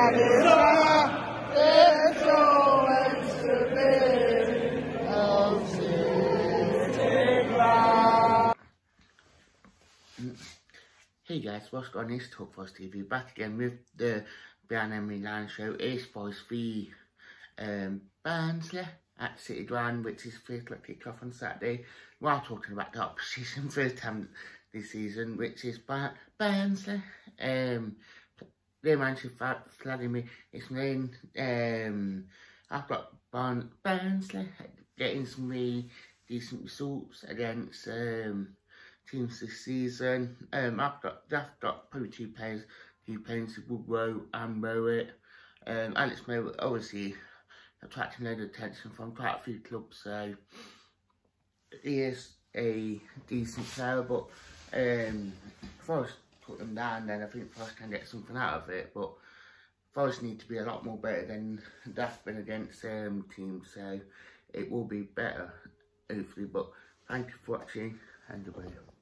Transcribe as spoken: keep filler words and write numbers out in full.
Hey guys, what's going on? It's Talk Force T V back again with the Brian Emery Line Show. It's Force v um, Barnsley at City Ground, which is three o'clock kick-off on Saturday. We are talking about the opposition first time this season, which is Bar Barnsley. Um, their manager Vladimir Ismail. Um, I've got Barn Barnsley getting some really decent results against um, teams this season. Um, I've got I've got probably two players who playing Woodrow and Mowat. Um, Alex Mowat obviously attracting a lot of attention from quite a few clubs, so he is a decent player. But um, Forest put them down, then I think Forest can get something out of it. But Forest need to be a lot more better than they've been against um, teams, so it will be better hopefully. But thank you for watching and goodbye.